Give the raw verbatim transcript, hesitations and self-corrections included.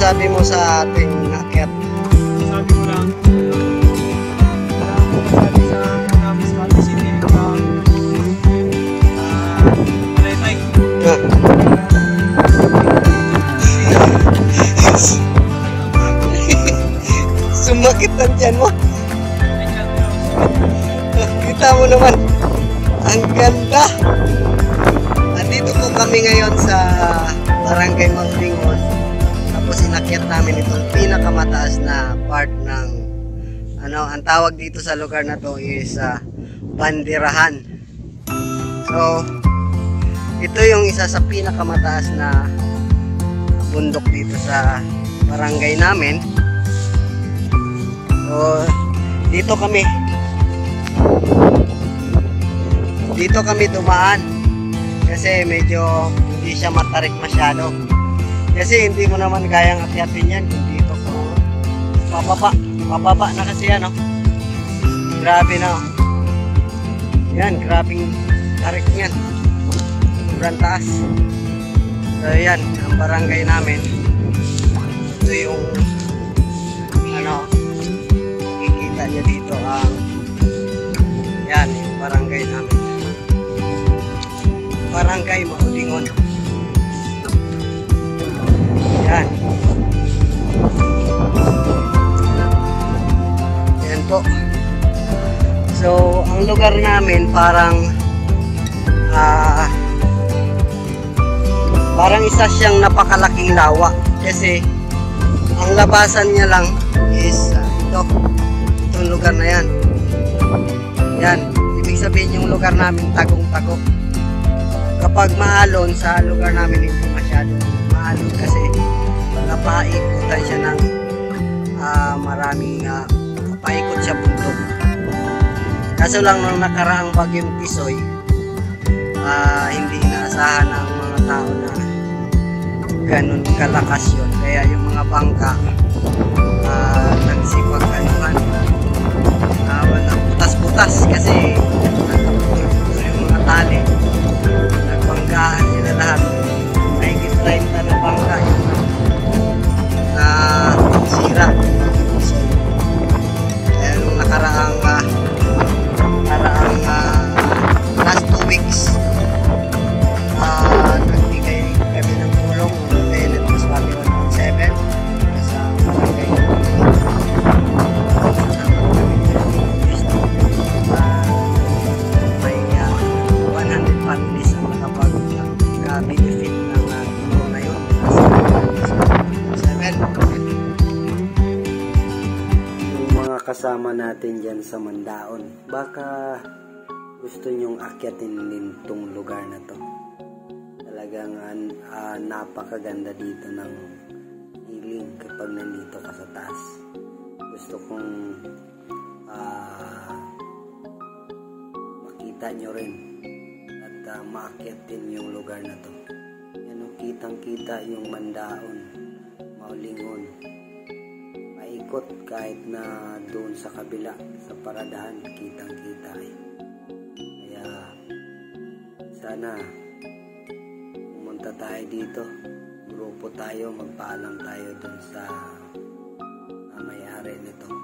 masasabi mo sa ating akyat? Sabi ko lang, sabi sa Canamis Valley City, uh, Malaytay. Sumakit ang tiyan mo. Kita mo naman. Ang ganda. Nandito po kami ngayon sa Barangay Magdingon. Tapos inakyat namin itong pinakamataas na part ng ano, ang tawag dito sa lugar na to is uh, Bandirahan. So ito yung isa sa pinakamataas na bundok dito sa barangay namin. So dito kami dito kami dumaan kasi medyo hindi siya matarik masyado. Kasi hindi mo naman kayang akyatin yan kung dito ko mababa. Mababa na kasi yan, oh. Grabe na, oh. Yan, grabing tarik niyan. Sobrang taas. So yan, ang barangay namin. Ito yung ano, makikita niya dito ang yan, yung barangay namin. Barangay Magdingon. Yan. Yan po. So, ang lugar namin parang ah, parang isa siyang napakalaking lawa kasi ang labasan niya lang is uh, ito. Itong lugar na yan. Yan. Ibig sabihin yung lugar namin tagong-tago. Kapag maalon sa lugar namin hindi masyado maalon kasi napaikutan siya ng uh, maraming uh, napaikot siya bundok. Kaso lang nung nakaraang bagyong Tisoy, uh, hindi inaasahan ng mga tao na ganun kalakas yun. Kaya yung mga bangka uh, nagsipag-anuhan, uh, walang butas-butas kasi nagpaputol-putol yung mga tali. Nagbanggaan sila lahat. Mahigit treinta na bangka yun na sira. So, kaya nung nakaraang uh, nakaraang uh, last two weeks uh, nagbigay kami ng tulong ng Electricity one point seven sa barangay may uh, one hundred families ang nakapag-benefit ng uh, tulong na yun seven. Yung mga kasama natin dyan sa Mandaon, baka gusto nyong akyatin din tong lugar na to. Talagang uh, napakaganda dito ng hiling kapag nandito ka sa taas. Gusto kong uh, makita nyo rin at uh, maakyat din yung lugar na to. Yan o, kitang kita yung Mandaon, Maulingon, paikot kahit na doon sa kabila sa paradahan kitang kita eh. Kaya sana pumunta tayo dito, grupo tayo, magpaalam tayo dun sa uh, may-ari nito.